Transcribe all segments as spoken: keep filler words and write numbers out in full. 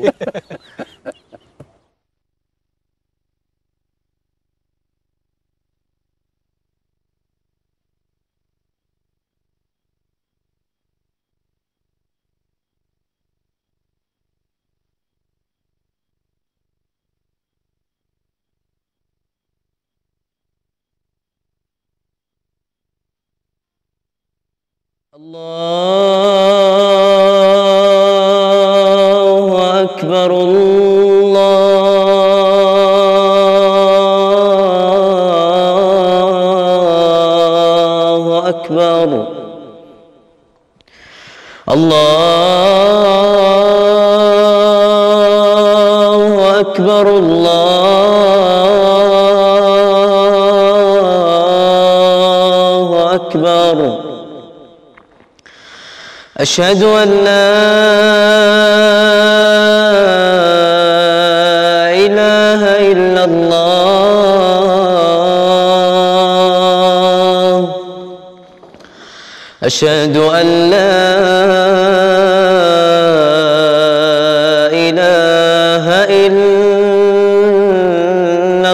الله أكبر الله أكبر الله أكبر الله أكبر. أشهد أن لا إله إلا الله. أشهد أن لا إله إلا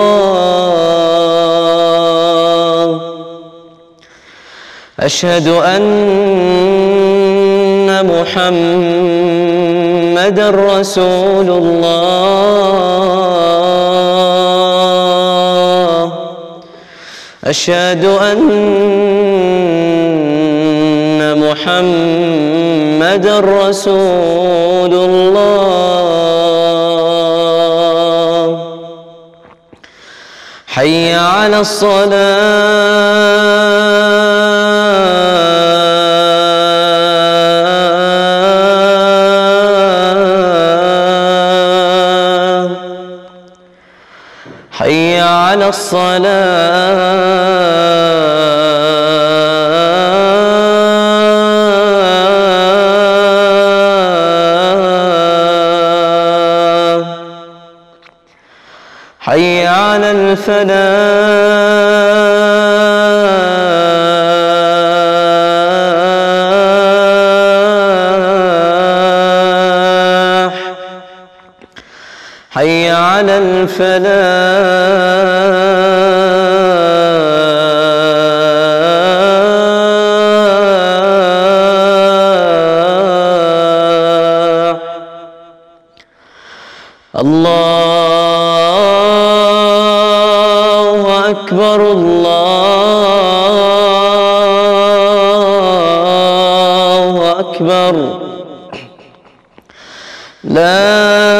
الله. أشهد أن محمدًا رسول الله. أشهد أن محمدًا رسول الله. حي على الصلاة. حي على الصلاة. حي على الفلاح. حي على الفلاح. الله أكبر الله أكبر. لا